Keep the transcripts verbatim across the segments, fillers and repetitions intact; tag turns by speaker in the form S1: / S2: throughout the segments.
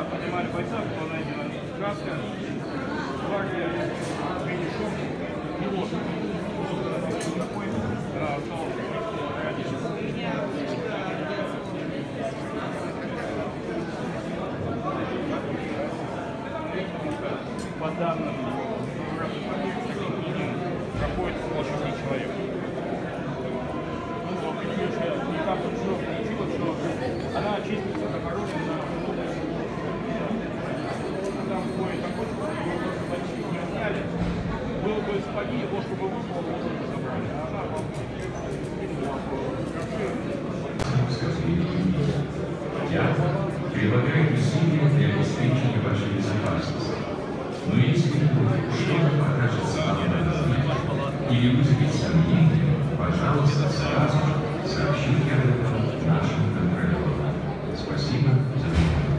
S1: поднимали бойца, была найдена краска, гвардия, финишом, его такой, по данным проходит около шести человек. И там все получилось, что она чистится как оружие. Там бой такой, что его просто почти не сняли. Было бы сапоги, его чтобы выпало, его тоже забрали. А она вам
S2: Я прилагаю усилия для обеспечения вашей безопасности. Но если что-то покажется вам или вызовет сомнения, пожалуйста, сразу же сообщите об этом нашим контролерам. Спасибо за внимание.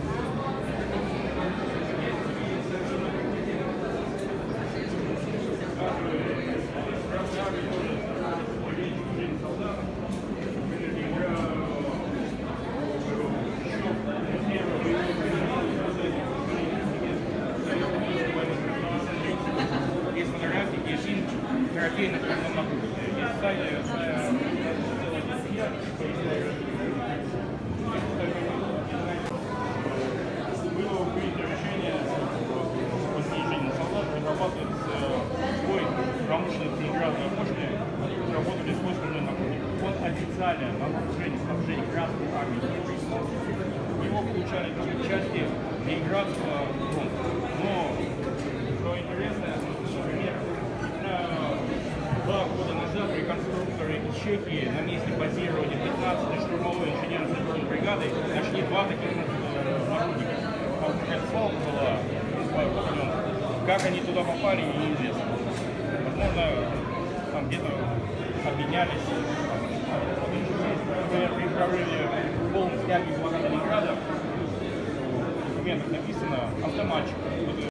S1: Есть фотографии, где фильм трофейных на есть сайты, было принято решение по снижению солдат разрабатывать свой промышленный тренировательный мощный, работали с косвенным наркотиком. Он официально на нарушение снабжения Красной армии его получали как части Ленинградского фронта. Но, что интересно, например, два года назад реконструкторы из Чехии на месте базирования пятнадцатой штурмовой инженерно-саперной бригады нашли два таких наручника. Там какая-то свалка была, как они туда попали, неизвестно. Возможно, там где-то обменялись. Например, при прорыве полной стяги блокады Ленинграда в документах написано автоматчик.